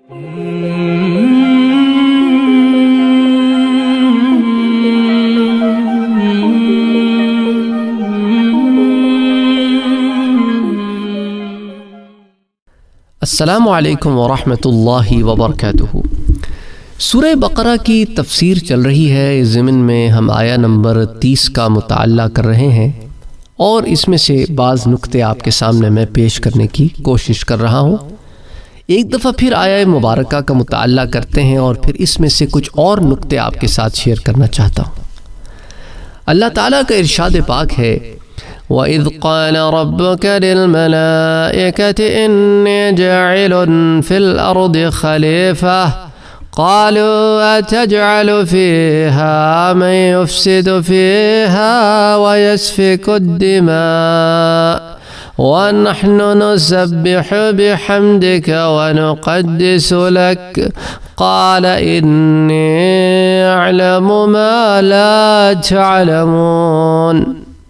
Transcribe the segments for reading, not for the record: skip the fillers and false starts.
السلام علیکم ورحمۃ اللہ وبرکاتہ۔ سورہ بقرہ کی تفسیر چل رہی ہے۔ اس ضمن میں ہم آیہ نمبر 30 کا مطالعہ کر رہے ہیں اور اس میں سے بعض نکتے آپ کے سامنے میں پیش کرنے کی کوشش کر رہا ہوں۔ ایک دفعہ پھر آیہ مبارکہ کا مطالعہ کرتے ہیں اور پھر اس میں سے کچھ اور نکتے آپ کے ساتھ شیئر کرنا چاہتا ہوں۔ اللہ تعالیٰ کا ارشاد پاک ہے، وَإِذْ قَالَ رَبُّكَ لِلْمَلَائِكَةِ إِنِّي جَاعِلٌ فِي الْأَرْضِ خَلِيفَةً قَالُوا أَتَجْعَلُ فِيهَا مَن يُفْسِدُ فِيهَا وَيَسْفِكُ الدِّمَاءَ وَنَحْنُ نُسَبِّحُ بِحَمْدِكَ وَنُقَدِّسُ لَكَ قَالَ إِنِّي أَعْلَمُ مَا لَا تَعْلَمُونَ۔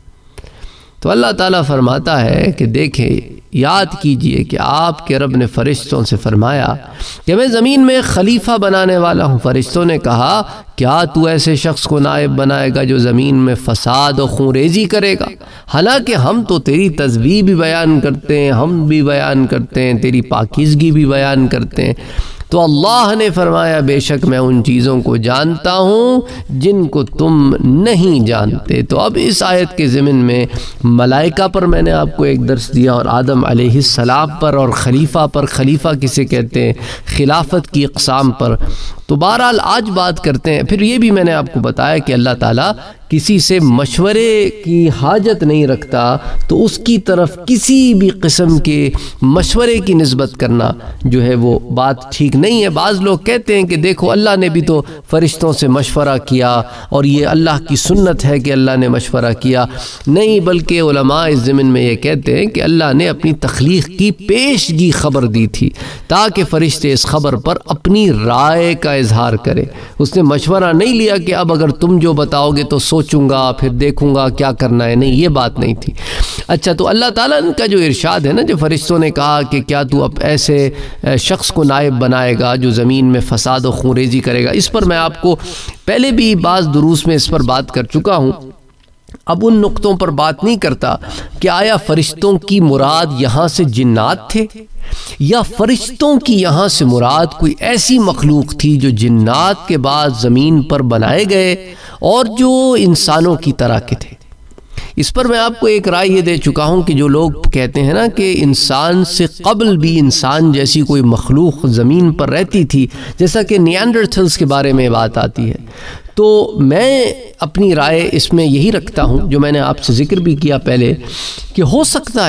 تو اللہ تعالیٰ فرماتا ہے کہ دیکھیں، یاد کیجئے کہ آپ کے رب نے فرشتوں سے فرمایا کہ میں زمین میں خلیفہ بنانے والا ہوں۔ فرشتوں نے کہا، کیا تو ایسے شخص کو نائب بنائے گا جو زمین میں فساد و خونریزی کرے گا؟ حالانکہ ہم تو تیری تسبیح بھی بیان کرتے ہیں، ہم بھی بیان کرتے ہیں، تیری پاکیزگی بھی بیان کرتے ہیں۔ تو اللہ نے فرمایا، بے شک میں ان چیزوں کو جانتا ہوں جن کو تم نہیں جانتے۔ تو اب اس آیت کے ضمن میں ملائکہ پر میں نے آپ کو ایک درس دیا اور آدم علیہ السلام پر اور خلیفہ پر، خلیفہ کسے کہتے ہیں، خلافت کی اقسام پر۔ تو بہرحال آج بات کرتے ہیں۔ پھر یہ بھی میں نے آپ کو بتایا کہ اللہ تعالیٰ کسی سے مشورے کی حاجت نہیں رکھتا، تو اس کی طرف کسی بھی قسم کے مشورے کی نسبت کرنا جو ہے وہ بات ٹھیک نہیں ہے۔ بعض لوگ کہتے ہیں کہ دیکھو اللہ نے بھی تو فرشتوں سے مشورہ کیا اور یہ اللہ کی سنت ہے کہ اللہ نے مشورہ کیا۔ نہیں، بلکہ علماء اس ضمن میں یہ کہتے ہیں کہ اللہ نے اپنی تخلیق کی پیشگی خبر دی تھی تاکہ فرشتے اس خبر پر اپنی رائے کا اظہار کرے۔ اس نے مشورہ نہیں لیا کہ اب اگر تم جو بتاؤ گے تو سوچوں گا، پھر دیکھوں گا کیا کرنا ہے، نہیں، یہ بات نہیں تھی۔ اچھا، تو اللہ تعالیٰ کا جو ارشاد ہے نا، جو فرشتوں نے کہا کہ کیا تو اب ایسے شخص کو نائب بنائے گا جو زمین میں فساد و خونریزی کرے گا، اس پر میں آپ کو پہلے بھی بعض دروس میں اس پر بات کر چکا ہوں۔ اب ان نقطوں پر بات نہیں کرتا کہ آیا فرشتوں کی مراد یہاں سے جنات تھے یا فرشتوں کی یہاں سے مراد کوئی ایسی مخلوق تھی جو جنات کے بعد زمین پر بنائے گئے اور جو انسانوں کی طرح کے تھے۔ اس پر میں آپ کو ایک رائے یہ دے چکا ہوں کہ جو لوگ کہتے ہیں نا کہ انسان سے قبل بھی انسان جیسی کوئی مخلوق زمین پر رہتی تھی، جیسا کہ نیانڈرتھلز کے بارے میں بات آتی ہے، تو میں اپنی رائے اس میں یہی رکھتا ہوں جو میں نے آپ سے ذکر بھی کیا پہلے، کہ ہو سکتا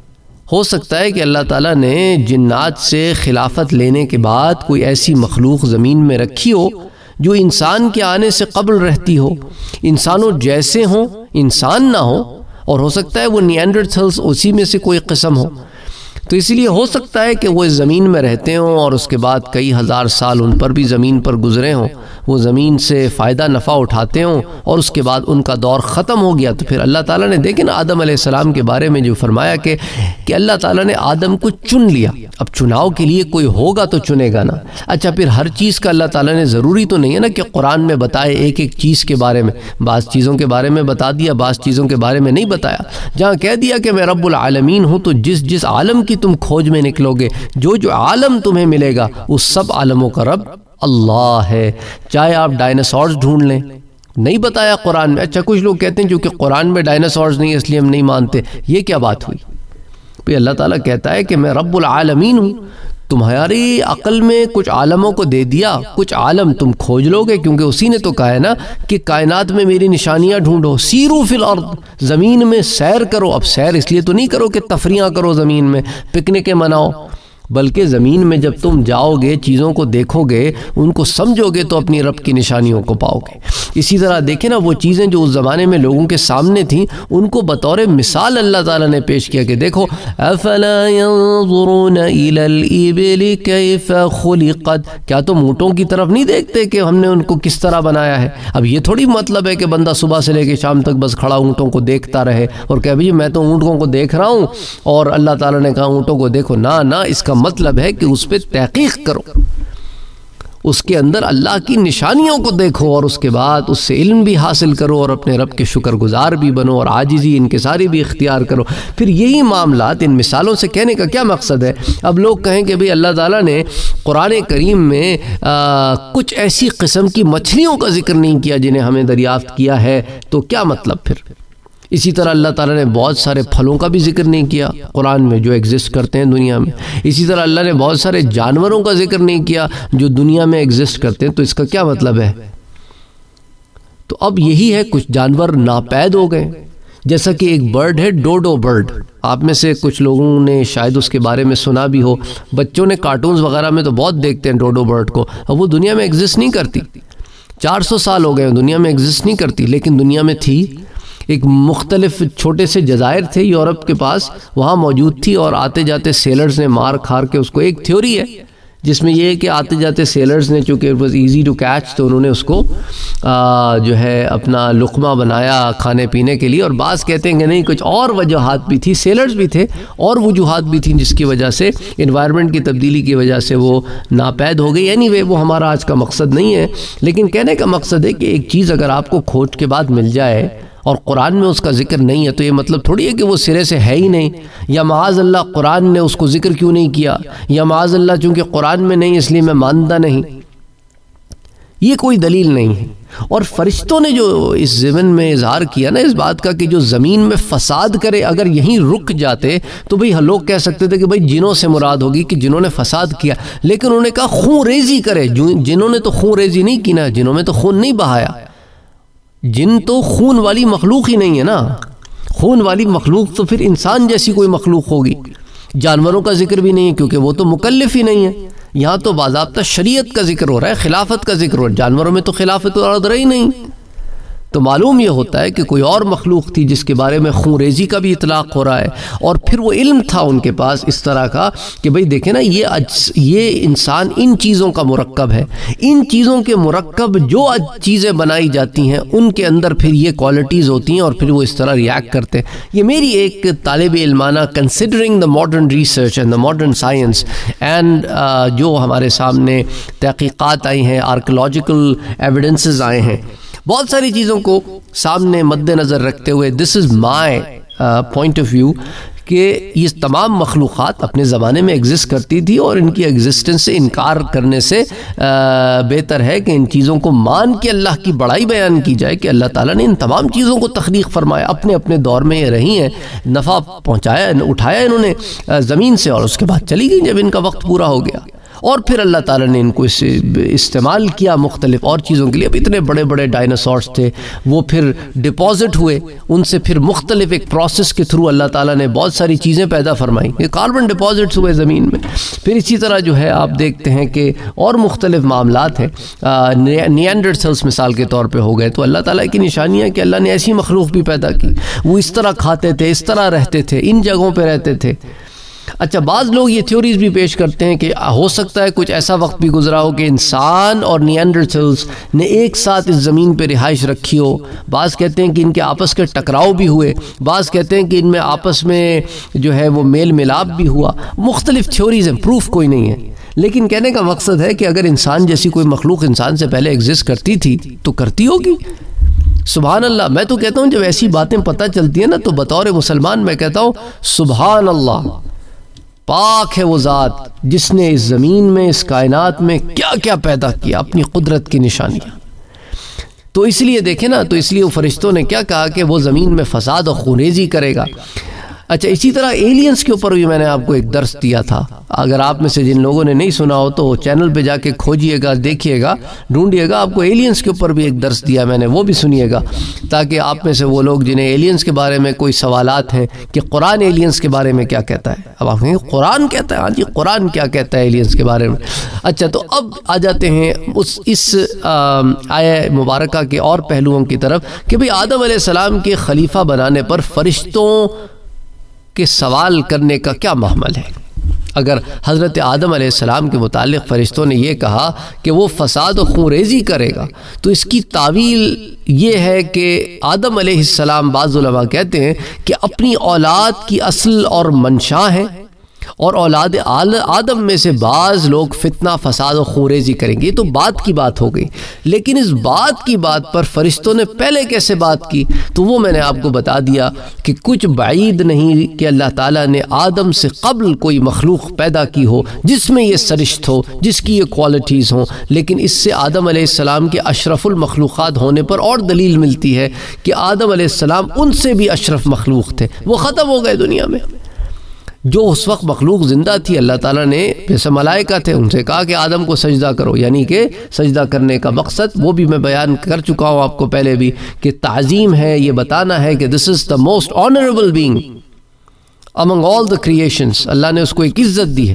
ہے کہ اللہ تعالیٰ نے جنات سے خلافت لینے کے بعد کوئی ایسی مخلوق زمین میں رکھی ہو جو انسان کے آنے سے قبل رہتی ہو، انسانوں جیسے ہوں، انسان نہ ہو، اور ہو سکتا ہے وہ نیانڈرتھلز اسی میں سے کوئی قسم ہو۔ تو اس لیے ہو سکتا ہے کہ وہ اس زمین میں رہتے ہوں اور اس کے بعد کئی ہزار سال ان پر بھی زمین پر گزرے ہوں، وہ زمین سے فائدہ نفع اٹھاتے ہوں اور اس کے بعد ان کا دور ختم ہو گیا۔ تو پھر اللہ تعالیٰ نے دیکھیں نا آدم علیہ السلام کے بارے میں جو فرمایا کہ اللہ تعالیٰ نے آدم کو چن لیا۔ اب چناؤ کے لیے کوئی ہوگا تو چنے گا نا۔ اچھا، پھر ہر چیز کا اللہ تعالیٰ نے ضروری تو نہیں ہے نا کہ قرآن میں بتائے ایک ایک چیز کے بارے میں، بعض چیزوں کے بارے میں بتا دیا، بعض چیزوں کے بارے میں نہیں بتایا۔ جہاں کہہ دیا کہ میں رب العالمین ہوں، تو جس عالم کی تم کھوج میں نکلو گے، جو عالم تمہیں ملے گا، اس سب عالموں کا رب اللہ ہے۔ چاہے آپ ڈائناسورز ڈھونڈ لیں، نہیں بتایا قرآن میں۔ اچھا، کچھ لوگ کہتے ہیں کیونکہ قرآن میں ڈائناسورز نہیں اس لیے ہم نہیں مانتے، یہ کیا بات ہوئی؟ بھئی اللہ تعالیٰ کہتا ہے کہ میں رب العالمین ہوں، تمہاری عقل میں کچھ عالموں کو دے دیا، کچھ عالم تم کھوج لو گے، کیونکہ اسی نے تو کہا ہے نا کہ کائنات میں میری نشانیاں ڈھونڈو، سیرو فی الارض، زمین میں سیر کرو۔ اب سیر اس لیے تو نہیں کرو کہ تفریحاں کرو زمین میں، پکنکیں مناؤ، بلکہ زمین میں جب تم جاؤ گے، چیزوں کو دیکھو گے، ان کو سمجھو گے، تو اپنی رب کی نشانیوں کو پاؤ گے۔ اسی طرح دیکھیں نا، وہ چیزیں جو اس زمانے میں لوگوں کے سامنے تھیں، ان کو بطور مثال اللہ تعالیٰ نے پیش کیا کہ دیکھو، افلا ينظرون الى الابل كيف خلقت، کیا تم اونٹوں کی طرف نہیں دیکھتے کہ ہم نے ان کو کس طرح بنایا ہے؟ اب یہ تھوڑی مطلب ہے کہ بندہ صبح سے لے کے شام تک بس کھڑا اونٹوں کو دیکھتا رہے اور کہ بھئی میں تو اونٹوں کو دیکھ رہا ہوں اور اللہ تعالیٰ نے کہا اونٹوں کو دیکھو، نہ اس کا مطلب ہے کہ اس پہ تحقیق کرو، اس کے اندر اللہ کی نشانیوں کو دیکھو، اور اس کے بعد اس سے علم بھی حاصل کرو، اور اپنے رب کے شکر گزار بھی بنو، اور عاجزی انکساری بھی اختیار کرو۔ پھر یہی معاملات ان مثالوں سے کہنے کا کیا مقصد ہے؟ اب لوگ کہیں کہ بھئی اللہ تعالیٰ نے قرآن کریم میں کچھ ایسی قسم کی مچھلیوں کا ذکر نہیں کیا جنہیں ہمیں دریافت کیا ہے، تو کیا مطلب پھر؟ اسی طرح اللہ تعالیٰ نے بہت سارے پھلوں کا بھی ذکر نہیں کیا قرآن میں جو ایگزسٹ کرتے ہیں دنیا میں۔ اسی طرح اللہ نے بہت سارے جانوروں کا ذکر نہیں کیا جو دنیا میں ایگزسٹ کرتے ہیں، تو اس کا کیا مطلب ہے؟ تو اب یہی ہے، کچھ جانور ناپید ہو گئے، جیسا کہ ایک برڈ ہے ڈوڈو برڈ، آپ میں سے کچھ لوگوں نے شاید اس کے بارے میں سنا بھی ہو، بچوں نے کارٹونز وغیرہ میں تو بہت دیکھتے ہیں ڈوڈو برڈ کو، اب وہ دنیا میں ایگزسٹ نہیں کرتی، 400 سال ہو گئے دنیا میں ایگزسٹ نہیں کرتی، لیکن دنیا میں تھی۔ ایک مختلف چھوٹے سے جزائر تھے یورپ کے پاس، وہاں موجود تھی، اور آتے جاتے سیلرز نے مار کھار کے اس کو، ایک تھیوری ہے جس میں یہ ہے کہ آتے جاتے سیلرز نے، چونکہ it was easy to catch, تو انہوں نے اس کو جو ہے اپنا لقمہ بنایا کھانے پینے کے لیے، اور بعض کہتے ہیں کہ نہیں، کچھ اور وجوہات بھی تھی، سیلرز بھی تھے اور وجوہات بھی تھیں جس کی وجہ سے، انوائرمنٹ کی تبدیلی کی وجہ سے وہ ناپید ہو گئی۔ اینی وہ ہمارا آج کا مقصد نہیں ہے، لیکن کہنے کا مقصد ہے کہ ایک چیز اگر آپ کو کھوج کے بعد مل جائے اور قرآن میں اس کا ذکر نہیں ہے، تو یہ مطلب تھوڑی ہے کہ وہ سرے سے ہے ہی نہیں، یا معاذ اللہ قرآن نے اس کو ذکر کیوں نہیں کیا، یا معاذ اللہ چونکہ قرآن میں نہیں اس لیے میں مانتا نہیں، یہ کوئی دلیل نہیں ہے۔ اور فرشتوں نے جو اس ضمن میں اظہار کیا نا اس بات کا کہ جو زمین میں فساد کرے، اگر یہیں رک جاتے تو بھئی لوگ کہہ سکتے تھے کہ بھئی جنوں سے مراد ہوگی کہ جنہوں نے فساد کیا، لیکن انہوں نے کہا خون ریزی کرے، جنہوں نے تو خون ریزی نہیں کی نا، جنہوں میں تو خون نہیں بہایا، جن تو خون والی مخلوق ہی نہیں ہے نا، خون والی مخلوق تو پھر انسان جیسی کوئی مخلوق ہوگی۔ جانوروں کا ذکر بھی نہیں ہے کیونکہ وہ تو مکلف ہی نہیں ہے، یہاں تو باضابطہ شریعت کا ذکر ہو رہا ہے، خلافت کا ذکر ہو رہا ہے، جانوروں میں تو خلافت الارض رہی نہیں، تو معلوم یہ ہوتا ہے کہ کوئی اور مخلوق تھی جس کے بارے میں خون ریزی کا بھی اطلاق ہو رہا ہے، اور پھر وہ علم تھا ان کے پاس اس طرح کا کہ بھئی دیکھیں نا، یہ انسان ان چیزوں کا مرکب ہے، ان چیزوں کے مرکب جو چیزیں بنائی جاتی ہیں ان کے اندر پھر یہ کوالٹیز ہوتی ہیں، اور پھر وہ اس طرح ریاکٹ کرتے ہیں۔ یہ میری ایک طالب علمانہ considering the modern research and the modern science and جو ہمارے سامنے تحقیقات آئی ہیں، آرکیولوجیکل ایویڈنسز آئے ہیں، بہت ساری چیزوں کو سامنے مد نظر رکھتے ہوئے this is my point of view کہ یہ تمام مخلوقات اپنے زمانے میں ایگزسٹ کرتی تھی، اور ان کی ایگزسٹنس سے انکار کرنے سے بہتر ہے کہ ان چیزوں کو مان کے اللہ کی بڑائی بیان کی جائے کہ اللہ تعالیٰ نے ان تمام چیزوں کو تخلیق فرمایا، اپنے اپنے دور میں یہ رہی ہیں، نفع پہنچایا اٹھایا انہوں نے زمین سے، اور اس کے بعد چلی گئی جب ان کا وقت پورا ہو گیا، اور پھر اللہ تعالیٰ نے ان کو استعمال کیا مختلف اور چیزوں کے لیے۔ اب اتنے بڑے بڑے ڈائناسورس تھے، وہ پھر ڈپازٹ ہوئے، ان سے پھر مختلف ایک پروسیس کے تھرو اللہ تعالیٰ نے بہت ساری چیزیں پیدا فرمائیں، یہ کاربن ڈپازٹس ہوئے زمین میں۔ پھر اسی طرح جو ہے آپ دیکھتے ہیں کہ اور مختلف معاملات ہیں، نیانڈرتھلز مثال کے طور پہ ہو گئے، تو اللہ تعالیٰ کی نشانی ہے کہ اللہ نے ایسی مخلوق بھی پیدا کی، وہ اس طرح کھاتے تھے، اس طرح رہتے تھے، ان جگہوں پہ رہتے تھے۔ اچھا، بعض لوگ یہ تھیوریز بھی پیش کرتے ہیں کہ ہو سکتا ہے کچھ ایسا وقت بھی گزرا ہو کہ انسان اور نیانڈرتھلز نے ایک ساتھ اس زمین پہ رہائش رکھی ہو، بعض کہتے ہیں کہ ان کے آپس کے ٹکراؤ بھی ہوئے، بعض کہتے ہیں کہ ان میں آپس میں جو ہے وہ میل ملاپ بھی ہوا، مختلف تھیوریز ہیں، پروف کوئی نہیں ہے، لیکن کہنے کا مقصد ہے کہ اگر انسان جیسی کوئی مخلوق انسان سے پہلے ایگزسٹ کرتی تھی تو کرتی ہوگی۔ سبحان اللہ، میں تو کہتا ہوں جب ایسی باتیں پتہ چلتی ہیں نا تو بطور مسلمان میں کہتا ہوں سبحان اللہ، پاک ہے وہ ذات جس نے اس زمین میں، اس کائنات میں کیا کیا پیدا کیا، اپنی قدرت کی نشانیاں۔ تو اس لیے دیکھیں نا، تو اس لیے وہ فرشتوں نے کیا کہا کہ وہ زمین میں فساد اور خونریزی کرے گا۔ اچھا، اسی طرح ایلینز کے اوپر بھی میں نے آپ کو ایک درس دیا تھا، اگر آپ میں سے جن لوگوں نے نہیں سنا ہو تو چینل پہ جا کے کھوجئے گا، دیکھیے گا، ڈھونڈیے گا، آپ کو ایلینز کے اوپر بھی ایک درس دیا میں نے، وہ بھی سنیے گا، تاکہ آپ میں سے وہ لوگ جنہیں ایلینز کے بارے میں کوئی سوالات ہیں کہ قرآن ایلینز کے بارے میں کیا کہتا ہے، اب آپ کہیں گے قرآن کہتا ہے، ہاں جی قرآن کیا کہتا ہے ایلینز کے بارے میں۔ اچھا، تو اب آ جاتے ہیں اس آیہ مبارکہ کے اور پہلوؤں کی طرف کہ بھئی آدم علیہ السلام کے خلیفہ بنانے پر فرشتوں کہ سوال کرنے کا کیا محمل ہے۔ اگر حضرت آدم علیہ السلام کے متعلق فرشتوں نے یہ کہا کہ وہ فساد و خونریزی کرے گا، تو اس کی تعویل یہ ہے کہ آدم علیہ السلام، بعض علماء کہتے ہیں کہ اپنی اولاد کی اصل اور منشا ہیں، اور اولاد آدم میں سے بعض لوگ فتنہ فساد و خوریزی کریں گے. یہ تو بات کی بات ہو گئی، لیکن اس بات کی بات پر فرشتوں نے پہلے کیسے بات کی؟ تو وہ میں نے آپ کو بتا دیا کہ کچھ بعید نہیں کہ اللہ تعالیٰ نے آدم سے قبل کوئی مخلوق پیدا کی ہو جس میں یہ سرشت ہو، جس کی یہ کوالٹیز ہوں، لیکن اس سے آدم علیہ السلام کے اشرف المخلوقات ہونے پر اور دلیل ملتی ہے کہ آدم علیہ السلام ان سے بھی اشرف مخلوق تھے. وہ ختم ہو گئے دنیا میں. جو اس وقت مخلوق زندہ تھی، اللہ تعالیٰ نے جیسے ملائکہ تھے ان سے کہا کہ آدم کو سجدہ کرو، یعنی کہ سجدہ کرنے کا مقصد وہ بھی میں بیان کر چکا ہوں آپ کو پہلے بھی کہ تعظیم ہے، یہ بتانا ہے کہ this is the most honorable being among all the creations. اللہ نے اس کو ایک عزت دی ہے.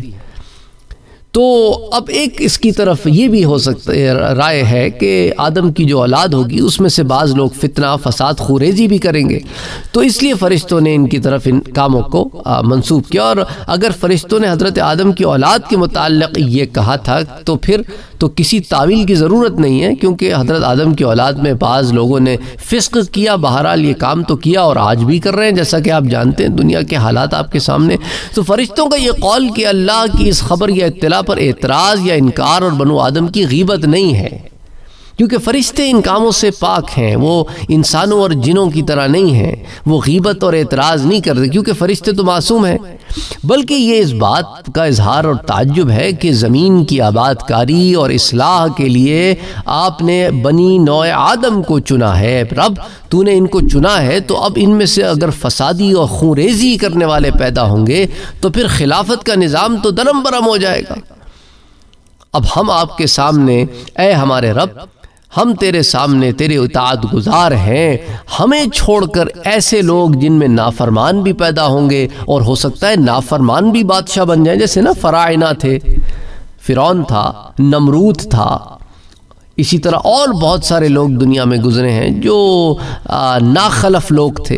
تو اب ایک اس کی طرف یہ بھی ہو سکتا ہے رائے ہے کہ آدم کی جو اولاد ہوگی اس میں سے بعض لوگ فتنہ فساد خوریزی بھی کریں گے، تو اس لیے فرشتوں نے ان کی طرف ان کاموں کو منسوب کیا. اور اگر فرشتوں نے حضرت آدم کی اولاد کے متعلق یہ کہا تھا تو پھر تو کسی تعویل کی ضرورت نہیں ہے، کیونکہ حضرت آدم کی اولاد میں بعض لوگوں نے فسق کیا، بہرحال یہ کام تو کیا اور آج بھی کر رہے ہیں جیسا کہ آپ جانتے ہیں، دنیا کے حالات آپ کے سامنے. تو فرشتوں کا یہ قول کہ اللہ کی اس خبر یا اطلاع پر اعتراض یا انکار اور بنو آدم کی غیبت نہیں ہے، کیونکہ فرشتے ان کاموں سے پاک ہیں، وہ انسانوں اور جنوں کی طرح نہیں ہیں، وہ غیبت اور اعتراض نہیں کرتے کیونکہ فرشتے تو معصوم ہیں. بلکہ یہ اس بات کا اظہار اور تعجب ہے کہ زمین کی آباد کاری اور اصلاح کے لیے آپ نے بنی نوع آدم کو چنا ہے. رب تو نے ان کو چنا ہے، تو اب ان میں سے اگر فسادی اور خونریزی کرنے والے پیدا ہوں گے تو پھر خلافت کا نظام تو درم برم ہو جائے گا. اب ہم آپ کے سامنے، اے ہمارے رب، ہم تیرے سامنے تیرے اطاعت گزار ہیں، ہمیں چھوڑ کر ایسے لوگ جن میں نافرمان بھی پیدا ہوں گے اور ہو سکتا ہے نافرمان بھی بادشاہ بن جائیں، جیسے نا فراعنہ تھے، فرعون تھا، نمرود تھا، اسی طرح اور بہت سارے لوگ دنیا میں گزرے ہیں جو ناخلف لوگ تھے،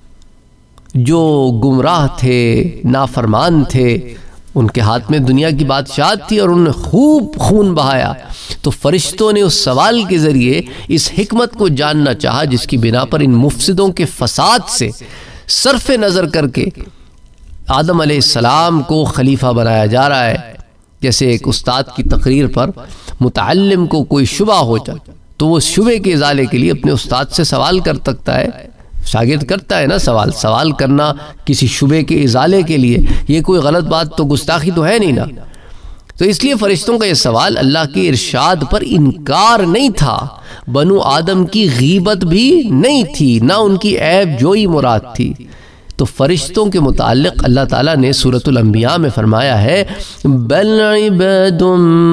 جو گمراہ تھے، نافرمان تھے. ان کے ہاتھ میں دنیا کی بادشاہت تھی اور انہوں نے خوب خون بہایا. تو فرشتوں نے اس سوال کے ذریعے اس حکمت کو جاننا چاہا جس کی بنا پر ان مفسدوں کے فساد سے صرف نظر کر کے آدم علیہ السلام کو خلیفہ بنایا جا رہا ہے. جیسے ایک استاد کی تقریر پر متعلم کو کوئی شبہ ہو جائے تو وہ شبہ کے ازالے کے لیے اپنے استاد سے سوال کر سکتا ہے. شاگرد کرتا ہے نا سوال کرنا کسی شبہ کے ازالے کے لیے، یہ کوئی غلط بات تو گستاخی تو ہے نہیں نا. تو اس لیے فرشتوں کا یہ سوال اللہ کے ارشاد پر انکار نہیں تھا، بنو آدم کی غیبت بھی نہیں تھی، نہ ان کی عیب جوئی مراد تھی. تو فرشتوں کے متعلق اللہ تعالیٰ نے سورۃ الانبیاء میں فرمایا ہے بل عباد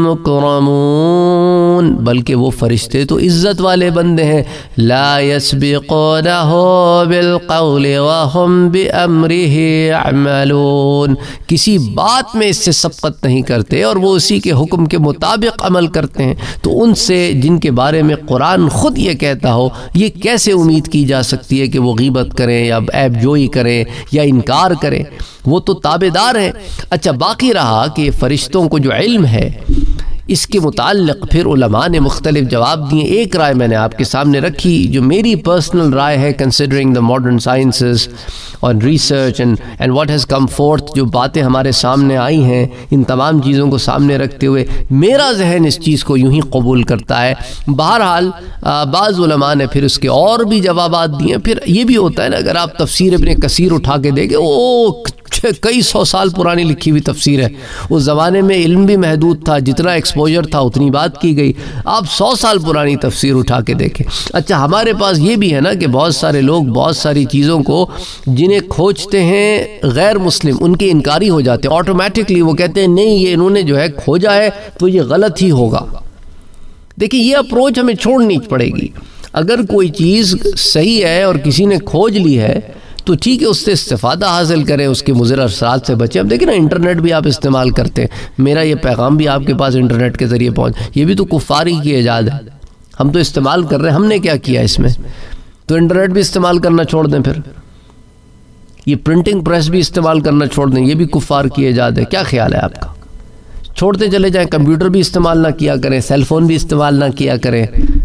مکرمون، بلکہ وہ فرشتے تو عزت والے بندے ہیں. لا یسبقونہ بالقول وهم بامرہ یعملون، کسی بات میں اس سے سبقت نہیں کرتے اور وہ اسی کے حکم کے مطابق عمل کرتے ہیں. تو ان سے جن کے بارے میں قرآن خود یہ کہتا ہو، یہ کیسے امید کی جا سکتی ہے کہ وہ غیبت کریں یا عیب جوئی کریں یا انکار کریں؟ وہ تو تابعدار ہیں. اچھا، باقی رہا کہ فرشتوں کو جو علم ہے اس کے متعلق پھر علماء نے مختلف جواب دیے. ایک رائے میں نے آپ کے سامنے رکھی جو میری پرسنل رائے ہے، کنسیڈرنگ دا ماڈرن سائنسز اور research and what has come forth, جو باتیں ہمارے سامنے آئی ہیں ان تمام چیزوں کو سامنے رکھتے ہوئے میرا ذہن اس چیز کو یوں ہی قبول کرتا ہے. بہرحال بعض علماء نے پھر اس کے اور بھی جوابات دیے. پھر یہ بھی ہوتا ہے نا، اگر آپ تفسیر ابن کثیر اٹھا کے دیکھیں، کئی سو سال پرانی لکھی ہوئی تفسیر ہے. اس زمانے میں علم بھی محدود تھا، جتنا ایکسپوجر تھا اتنی بات کی گئی. آپ 100 سال پرانی تفسیر اٹھا کے دیکھیں. اچھا، ہمارے پاس یہ بھی ہے نا کہ بہت سارے لوگ بہت ساری چیزوں کو جنہیں کھوجتے ہیں غیر مسلم، ان کے انکاری ہو جاتے ہیں آٹومیٹکلی. وہ کہتے ہیں نہیں، یہ انہوں نے جو ہے کھوجا ہے تو یہ غلط ہی ہوگا. دیکھیں، یہ اپروچ ہمیں چھوڑنی پڑے گی. اگر کوئی چیز صحیح ہے اور کسی نے کھوج لی ہے تو ٹھیک ہے، اس سے استفادہ حاصل کریں، اس کے مضر اثرات سے بچیں. اب دیکھیں نا، انٹرنیٹ بھی آپ استعمال کرتے ہیں، میرا یہ پیغام بھی آپ کے پاس انٹرنیٹ کے ذریعے پہنچ، یہ بھی تو کفاری کی ایجاد ہے. ہم تو استعمال کر رہے ہیں، ہم نے کیا کیا اس میں؟ تو انٹرنیٹ بھی استعمال کرنا چھوڑ دیں. پھر یہ پرنٹنگ پریس بھی استعمال کرنا چھوڑ دیں، یہ بھی کفار کی ایجاد ہے. کیا خیال ہے آپ کا؟ چھوڑتے چلے جائیں. کمپیوٹر بھی استعمال نہ کیا کریں، سیل فون بھی استعمال نہ کیا کریں،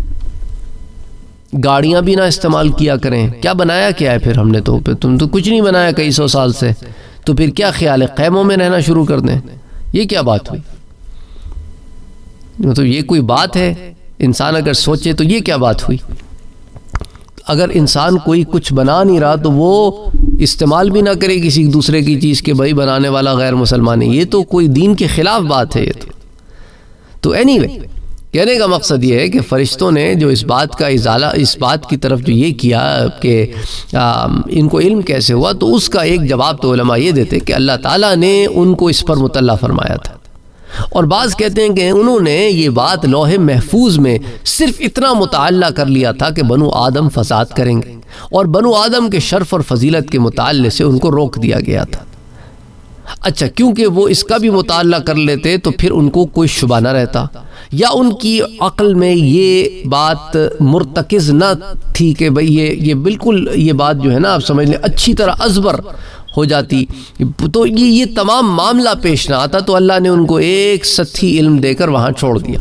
گاڑیاں بھی نہ استعمال کیا کریں. کیا بنایا کیا ہے پھر ہم نے؟ تو تم تو کچھ نہیں بنایا کئی سو سال سے. تو پھر کیا خیال ہے خیموں میں رہنا شروع کر دیں؟ یہ کیا بات ہوئی؟ مطلب یہ کوئی بات ہے؟ انسان اگر سوچے تو یہ کیا بات ہوئی؟ اگر انسان کوئی کچھ بنا نہیں رہا تو وہ استعمال بھی نہ کرے کسی دوسرے کی چیز کے بھائی بنانے والا غیر مسلمان ہے، یہ تو کوئی دین کے خلاف بات ہے یہ تو اینی وے کہنے کا مقصد یہ ہے کہ فرشتوں نے جو اس بات کا ازالہ، اس بات کی طرف جو یہ کیا کہ ان کو علم کیسے ہوا، تو اس کا ایک جواب تو علماء یہ دیتے کہ اللہ تعالیٰ نے ان کو اس پر مطلع فرمایا تھا، اور بعض کہتے ہیں کہ انہوں نے یہ بات لوح محفوظ میں صرف اتنا مطالعہ کر لیا تھا کہ بنو آدم فساد کریں گے، اور بنو آدم کے شرف اور فضیلت کے مطالعے سے ان کو روک دیا گیا تھا۔ اچھا، کیونکہ وہ اس کا بھی مطالعہ کر لیتے تو پھر ان کو کوئی شبہ نہ رہتا، یا ان کی عقل میں یہ بات مرتکز نہ تھی کہ بھئی یہ بالکل یہ بات جو ہے نا آپ سمجھ لیں اچھی طرح ازبر ہو جاتی، تو یہ تمام معاملہ پیش نہ آتا، تو اللہ نے ان کو ایک سطحی علم دے کر وہاں چھوڑ دیا۔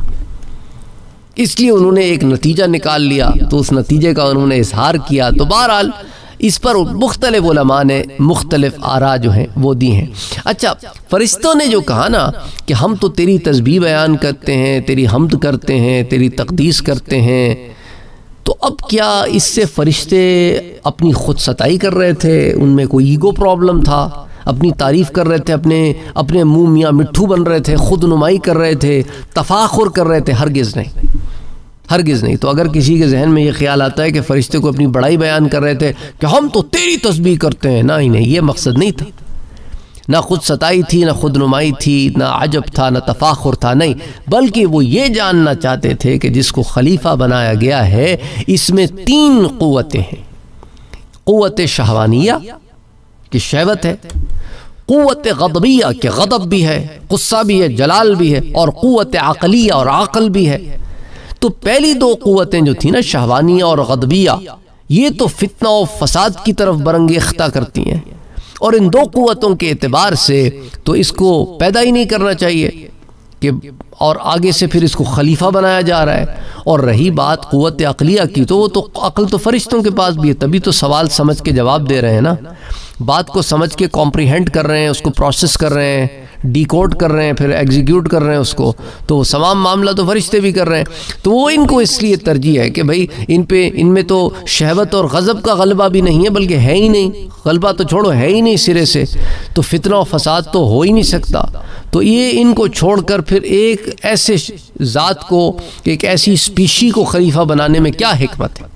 اس لیے انہوں نے ایک نتیجہ نکال لیا، تو اس نتیجے کا انہوں نے اظہار کیا۔ تو بہرحال اس پر مختلف علماء نے مختلف آراء جو ہیں وہ دی ہیں۔ اچھا، فرشتوں نے جو کہا نا کہ ہم تو تیری تسبیح بیان کرتے ہیں، تیری حمد کرتے ہیں، تیری تقدیس کرتے ہیں، تو اب کیا اس سے فرشتے اپنی خود ستائی کر رہے تھے؟ ان میں کوئی ایگو پرابلم تھا؟ اپنی تعریف کر رہے تھے، اپنے منہ میاں مٹھو بن رہے تھے، خود نمائی کر رہے تھے، تفاخر کر رہے تھے؟ ہرگز نہیں، ہرگز نہیں۔ تو اگر کسی کے ذہن میں یہ خیال آتا ہے کہ فرشتے کو اپنی بڑائی بیان کر رہے تھے کہ ہم تو تیری تسبیح کرتے ہیں، نہیں، یہ مقصد نہیں تھا۔ نہ خود ستائی تھی، نہ خود نمائی تھی، نہ عجب تھا، نہ تفاخر تھا، نہیں، بلکہ وہ یہ جاننا چاہتے تھے کہ جس کو خلیفہ بنایا گیا ہے اس میں 3 قوتیں ہیں۔ قوت شہوانیہ کہ شہوت ہے، قوت غضبیہ کہ غضب بھی ہے، غصہ بھی ہے، جلال بھی ہے، اور قوت عقلیہ اور عقل بھی ہے۔ تو پہلی 2 قوتیں جو تھیں نا، شہوانیہ اور غضبیہ، یہ تو فتنہ و فساد کی طرف برانگیختہ کرتی ہیں، اور ان 2 قوتوں کے اعتبار سے تو اس کو پیدا ہی نہیں کرنا چاہیے کہ، اور آگے سے پھر اس کو خلیفہ بنایا جا رہا ہے۔ اور رہی بات قوت عقلیہ کی، تو وہ تو عقل تو فرشتوں کے پاس بھی ہے، تبھی تو سوال سمجھ کے جواب دے رہے ہیں نا، بات کو سمجھ کے کمپریہنڈ کر رہے ہیں، اس کو پروسیس کر رہے ہیں، ڈیکوڈ کر رہے ہیں، پھر ایگزیکیوٹ کر رہے ہیں اس کو، تو وہ تمام معاملہ تو فرشتے بھی کر رہے ہیں۔ تو وہ ان کو اس لیے ترجیح ہے کہ بھئی ان میں تو شہوت اور غضب کا غلبہ بھی نہیں ہے، بلکہ ہے ہی نہیں، غلبہ تو چھوڑو، ہے ہی نہیں سرے سے، تو فتنہ و فساد تو ہو ہی نہیں سکتا۔ تو یہ ان کو چھوڑ کر پھر ایک ایسے ذات کو، ایک ایسی اسپیشی کو خلیفہ بنانے میں کیا حکمت ہے؟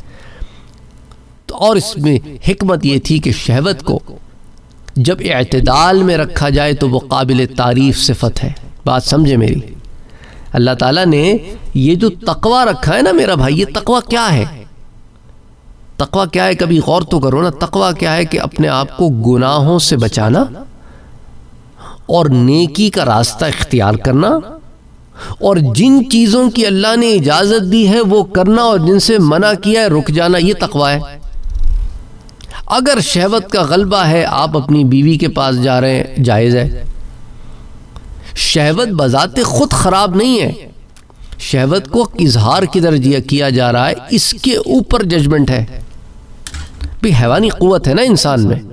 تو اور اس میں حکمت یہ تھی کہ شہوت کو جب اعتدال میں رکھا جائے تو وہ قابل تعریف صفت ہے۔ بات سمجھے میری؟ اللہ تعالیٰ نے یہ جو تقوی رکھا ہے نا میرا بھائی، یہ تقوی کیا ہے؟ تقوی کیا ہے؟ کبھی غور تو کرو نا، تقوی کیا ہے؟ کہ اپنے آپ کو گناہوں سے بچانا اور نیکی کا راستہ اختیار کرنا، اور جن چیزوں کی اللہ نے اجازت دی ہے وہ کرنا، اور جن سے منع کیا ہے رک جانا، یہ تقوی ہے۔ اگر شہوت کا غلبہ ہے، آپ اپنی بیوی کے پاس جا رہے ہیں، جائز ہے۔ شہوت بذات خود خراب نہیں ہے، شہوت کو اظہار کدھر کیا جا رہا ہے، اس کے اوپر ججمنٹ ہے۔ بھی حیوانی قوت ہے نا انسان میں۔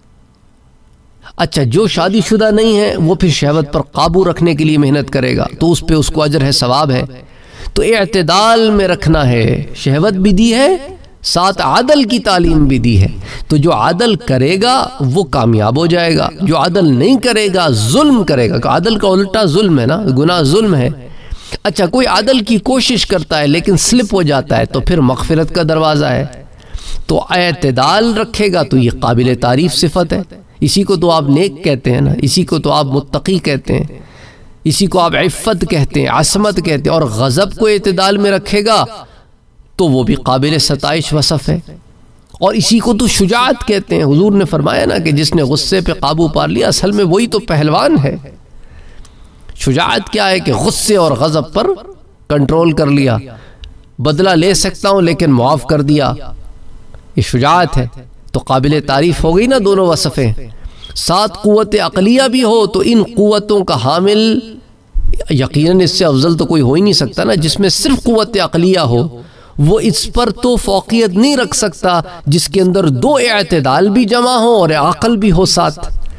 اچھا، جو شادی شدہ نہیں ہے وہ پھر شہوت پر قابو رکھنے کے لیے محنت کرے گا تو اس پہ اس کو اجر ہے، ثواب ہے۔ تو اعتدال میں رکھنا ہے، شہوت بھی دی ہے، ساتھ عدل کی تعلیم بھی دی ہے۔ تو جو عدل کرے گا وہ کامیاب ہو جائے گا، جو عدل نہیں کرے گا ظلم کرے گا۔ عدل کا الٹا ظلم ہے نا، گناہ ظلم ہے۔ اچھا، کوئی عدل کی کوشش کرتا ہے لیکن سلپ ہو جاتا ہے تو پھر مغفرت کا دروازہ ہے۔ تو اعتدال رکھے گا تو یہ قابل تعریف صفت ہے۔ اسی کو تو آپ نیک کہتے ہیں نا، اسی کو تو آپ متقی کہتے ہیں، اسی کو آپ عفت کہتے ہیں، عصمت کہتے ہیں۔ اور غضب کو اعتدال میں رکھے گا تو وہ بھی قابل ستائش وصف ہے، اور اسی کو تو شجاعت کہتے ہیں۔ حضور نے فرمایا نا کہ جس نے غصے پہ قابو پا لیا اصل میں وہی تو پہلوان ہے۔ شجاعت کیا ہے؟ کہ غصے اور غضب پر کنٹرول کر لیا، بدلہ لے سکتا ہوں لیکن معاف کر دیا، یہ شجاعت ہے۔ تو قابل تعریف ہو گئی نا دونوں وصفیں۔ ساتھ قوت عقلیہ بھی ہو تو ان قوتوں کا حامل یقیناً اس سے افضل تو کوئی ہو ہی نہیں سکتا نا۔ جس میں صرف قوت عقلیہ ہو وہ اس پر تو فوقیت نہیں رکھ سکتا جس کے اندر 2 اعتدال بھی جمع ہو اور عقل بھی ہو ساتھ۔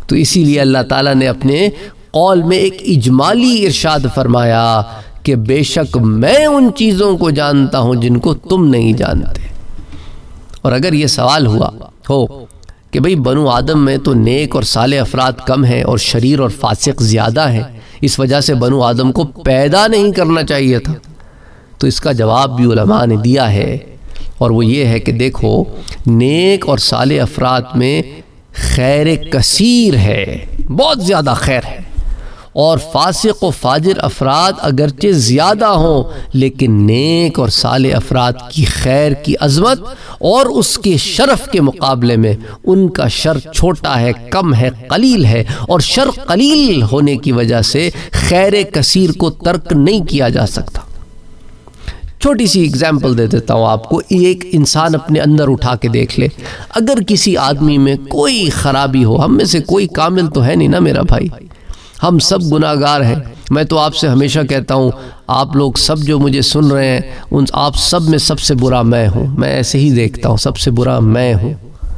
تو اسی لیے اللہ تعالیٰ نے اپنے قول میں ایک اجمالی ارشاد فرمایا کہ بے شک میں ان چیزوں کو جانتا ہوں جن کو تم نہیں جانتے۔ اور اگر یہ سوال ہوا ہو کہ بھئی بنو آدم میں تو نیک اور صالح افراد کم ہیں اور شریر اور فاسق زیادہ ہیں، اس وجہ سے بنو آدم کو پیدا نہیں کرنا چاہیے تھا، تو اس کا جواب بھی علماء نے دیا ہے، اور وہ یہ ہے کہ دیکھو نیک اور صالح افراد میں خیر کثیر ہے، بہت زیادہ خیر ہے، اور فاسق و فاجر افراد اگرچہ زیادہ ہوں لیکن نیک اور صالح افراد کی خیر کی عظمت اور اس کے شرف کے مقابلے میں ان کا شر چھوٹا ہے، کم ہے، قلیل ہے، اور شر قلیل ہونے کی وجہ سے خیر کثیر کو ترک نہیں کیا جا سکتا۔ چھوٹی سی اگزامپل دے دیتا ہوں آپ کو، ایک انسان اپنے اندر اٹھا کے دیکھ لے، اگر کسی آدمی میں کوئی خرابی ہو، ہم میں سے کوئی کامل تو ہے نہیں نا میرا بھائی، ہم سب گناہگار ہیں۔ میں تو آپ سے ہمیشہ کہتا ہوں، آپ لوگ سب جو مجھے سن رہے ہیں ان آپ سب میں سب سے برا میں ہوں، میں ایسے ہی دیکھتا ہوں، سب سے برا میں ہوں۔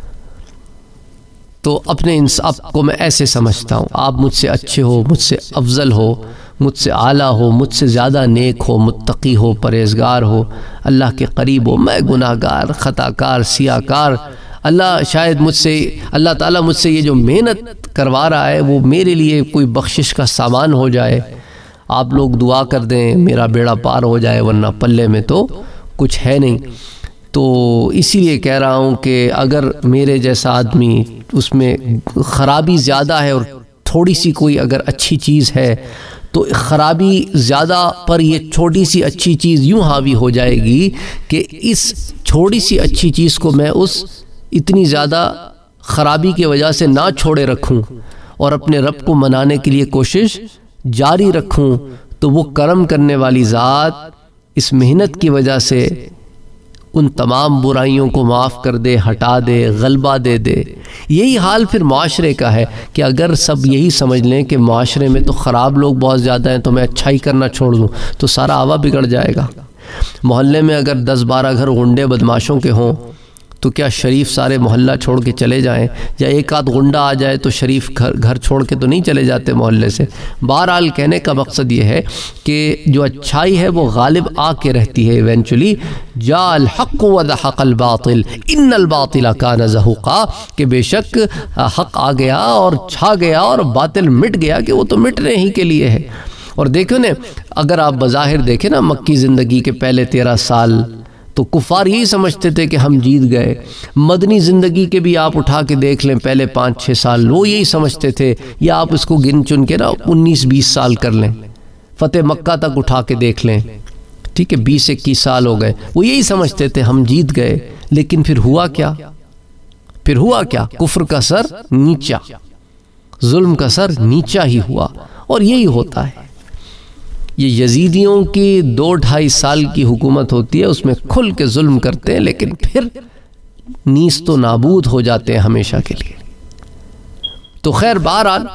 تو اپنے آپ کو میں ایسے سمجھتا ہوں، آپ مجھ سے اچھے ہو، مجھ سے افضل ہو، مجھ سے اعلیٰ ہو، مجھ سے زیادہ نیک ہو، متقی ہو، پرہیزگار ہو، اللہ کے قریب ہو، میں گناہگار، خطا کار، سیاہ کار۔ اللہ شاید اللہ تعالیٰ مجھ سے یہ جو محنت کروا رہا ہے وہ میرے لیے کوئی بخشش کا سامان ہو جائے۔ آپ لوگ دعا کر دیں میرا بیڑا پار ہو جائے، ورنہ پلے میں تو کچھ ہے نہیں۔ تو اسی لیے کہہ رہا ہوں کہ اگر میرے جیسا آدمی اس میں خرابی زیادہ ہے اور تھوڑی سی کوئی اگر اچھی چیز ہے تو خرابی زیادہ پر یہ چھوٹی سی اچھی چیز یوں حاوی ہو جائے گی کہ اس چھوٹی سی اچھی چیز کو میں اس اتنی زیادہ خرابی کی وجہ سے نہ چھوڑے رکھوں اور اپنے رب کو منانے کے لیے کوشش جاری رکھوں، تو وہ کرم کرنے والی ذات اس محنت کی وجہ سے ان تمام برائیوں کو معاف کر دے، ہٹا دے، غلبہ دے دے۔ یہی حال پھر معاشرے کا ہے کہ اگر سب یہی سمجھ لیں کہ معاشرے میں تو خراب لوگ بہت زیادہ ہیں تو میں اچھائی کرنا چھوڑ دوں تو سارا ہوا بگڑ جائے گا۔ محلے میں اگر 10-12 گھر غنڈے بدماشوں کے ہوں تو کیا شریف سارے محلہ چھوڑ کے چلے جائیں؟ یا ایک آدھ غنڈہ آ جائے تو شریف گھر چھوڑ کے تو نہیں چلے جاتے محلے سے۔ بہرحال کہنے کا مقصد یہ ہے کہ جو اچھائی ہے وہ غالب آ کے رہتی ہے ایونچولی۔ جاء الحق وزحق الباطل ان الباطل کان زہوقا، کہ بے شک حق آ گیا اور چھا گیا اور باطل مٹ گیا، کہ وہ تو مٹنے ہی کے لیے ہے۔ اور دیکھو نا، اگر آپ بظاہر دیکھیں نا مکی زندگی کے پہلے 13 سال تو کفار یہی سمجھتے تھے کہ ہم جیت گئے۔ مدنی زندگی کے بھی آپ اٹھا کے دیکھ لیں پہلے 5-6 سال وہ یہی سمجھتے تھے، یا آپ اس کو گن چن کے نا 19-20 سال کر لیں، فتح مکہ تک اٹھا کے دیکھ لیں، ٹھیک ہے 20-21 سال ہو گئے، وہ یہی سمجھتے تھے ہم جیت گئے۔ لیکن پھر ہوا کیا؟ کفر کا سر نیچا، ظلم کا سر نیچا ہی ہوا، اور یہی ہوتا ہے۔ یہ یزیدیوں کی 2-2.5 سال کی حکومت ہوتی ہے، اس میں کھل کے ظلم کرتے ہیں لیکن پھر نیست و نابود ہو جاتے ہیں ہمیشہ کے لیے۔ تو خیر بہرحال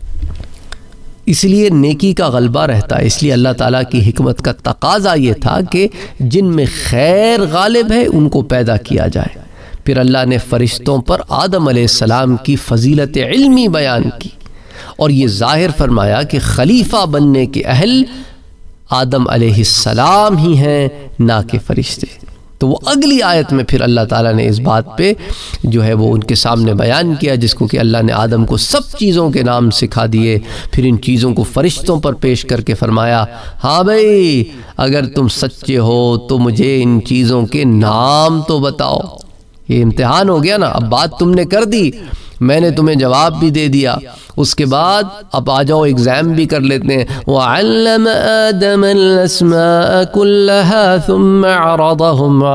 اس لیے نیکی کا غلبہ رہتا ہے، اس لیے اللہ تعالیٰ کی حکمت کا تقاضا یہ تھا کہ جن میں خیر غالب ہے ان کو پیدا کیا جائے۔ پھر اللہ نے فرشتوں پر آدم علیہ السلام کی فضیلت علمی بیان کی اور یہ ظاہر فرمایا کہ خلیفہ بننے کے اہل آدم علیہ السلام ہی ہیں، نہ کہ فرشتے۔ تو وہ اگلی آیت میں پھر اللہ تعالیٰ نے اس بات پہ جو ہے وہ ان کے سامنے بیان کیا، جس کو کہ اللہ نے آدم کو سب چیزوں کے نام سکھا دیے، پھر ان چیزوں کو فرشتوں پر پیش کر کے فرمایا، ہاں بھئی اگر تم سچے ہو تو مجھے ان چیزوں کے نام تو بتاؤ۔ یہ امتحان ہو گیا نا، اب بات تم نے کر دی، میں نے تمہیں جواب بھی دے دیا، اس کے بعد اب آ جاؤ ایگزام بھی کر لیتے ہیں۔ وَعَلَّمَ آدَمَ الْأَسْمَاءَ كُلَّهَا ثُمَّ عَرَضَهُمْ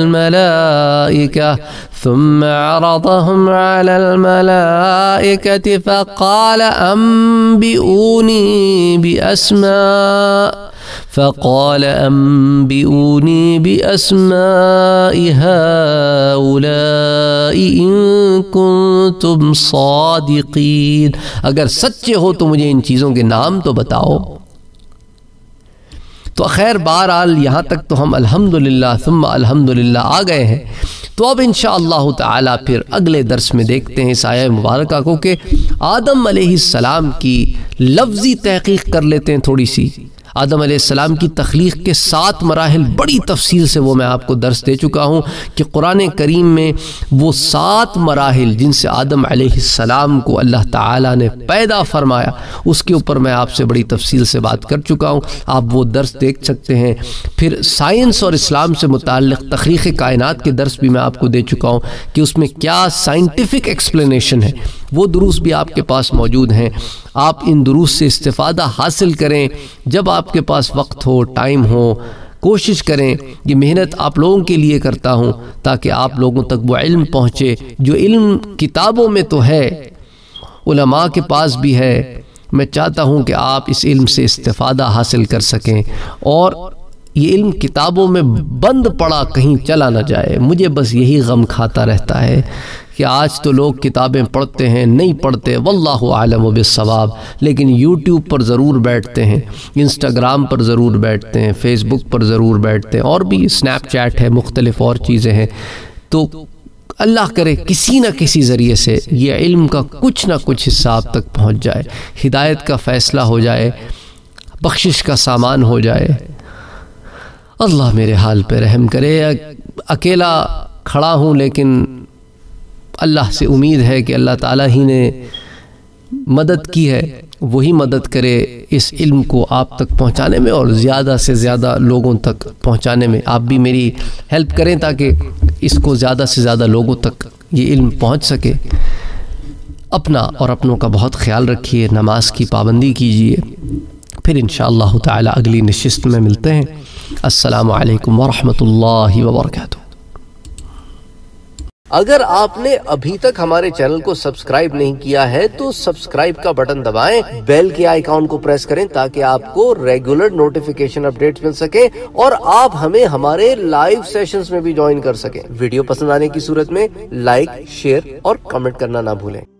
عَلَى الْمَلَائِكَةِ فَقَالَ أَنْبِئُونِي بِأَسْمَاءِ هَؤُلَاءِ إِن كُنتُمْ صَادِقِينَ، اگر سچے ہو تو مجھے ان چیزوں کے نام تو بتاؤ۔ تو خیر بہرحال یہاں تک تو ہم الحمدللہ ثم الحمدللہ آ گئے ہیں۔ تو اب انشاءاللہ تعالی پھر اگلے درس میں دیکھتے ہیں اس آیہ مبارکہ کو کہ آدم علیہ السلام کی لفظی تحقیق کر لیتے ہیں تھوڑی سی۔ آدم علیہ السلام کی تخلیق کے 7 مراحل بڑی تفصیل سے وہ میں آپ کو درس دے چکا ہوں کہ قرآن کریم میں وہ 7 مراحل جن سے آدم علیہ السلام کو اللہ تعالیٰ نے پیدا فرمایا، اس کے اوپر میں آپ سے بڑی تفصیل سے بات کر چکا ہوں، آپ وہ درس دیکھ سکتے ہیں۔ پھر سائنس اور اسلام سے متعلق تخلیق کائنات کے درس بھی میں آپ کو دے چکا ہوں کہ اس میں کیا سائنٹیفک ایکسپلینیشن ہے، وہ دروس بھی آپ کے پاس موجود ہیں۔ آپ ان دروس سے استفادہ حاصل کریں، جب آپ کے پاس وقت ہو، ٹائم ہو، کوشش کریں۔ یہ محنت آپ لوگوں کے لیے کرتا ہوں تاکہ آپ لوگوں تک وہ علم پہنچے جو علم کتابوں میں تو ہے، علماء کے پاس بھی ہے۔ میں چاہتا ہوں کہ آپ اس علم سے استفادہ حاصل کر سکیں اور یہ علم کتابوں میں بند پڑا کہیں چلا نہ جائے۔ مجھے بس یہی غم کھاتا رہتا ہے کہ آج تو لوگ کتابیں پڑھتے ہیں، نہیں پڑھتے، واللہ عالم بالصواب، لیکن یوٹیوب پر ضرور بیٹھتے ہیں، انسٹاگرام پر ضرور بیٹھتے ہیں، فیس بک پر ضرور بیٹھتے ہیں، اور بھی اسنیپ چیٹ ہے، مختلف اور چیزیں ہیں۔ تو اللہ کرے کسی نہ کسی ذریعے سے یہ علم کا کچھ نہ کچھ حصہ آپ تک پہنچ جائے، ہدایت کا فیصلہ ہو جائے، بخشش کا سامان ہو جائے۔ اللہ میرے حال پہ رحم کرے۔ اکیلا کھڑا ہوں لیکن اللہ سے امید ہے کہ اللہ تعالیٰ ہی نے مدد کی ہے، وہی مدد کرے اس علم کو آپ تک پہنچانے میں اور زیادہ سے زیادہ لوگوں تک پہنچانے میں۔ آپ بھی میری ہیلپ کریں تاکہ اس کو زیادہ سے زیادہ لوگوں تک یہ علم پہنچ سکے۔ اپنا اور اپنوں کا بہت خیال رکھیے، نماز کی پابندی کیجیے۔ پھر انشاءاللہ تعالی اگلی نشست میں ملتے ہیں۔ السلام علیکم ورحمۃ اللہ وبرکاتہ۔ اگر آپ نے ابھی تک ہمارے چینل کو سبسکرائب نہیں کیا ہے تو سبسکرائب کا بٹن دبائیں، بیل کے آئیکن کو پریس کریں تاکہ آپ کو ریگولر نوٹیفیکیشن اپڈیٹس مل سکے اور آپ ہمیں ہمارے لائیو سیشنز میں بھی جوائن کر سکیں۔ ویڈیو پسند آنے کی صورت میں لائک، شیئر اور کمنٹ کرنا نہ بھولیں۔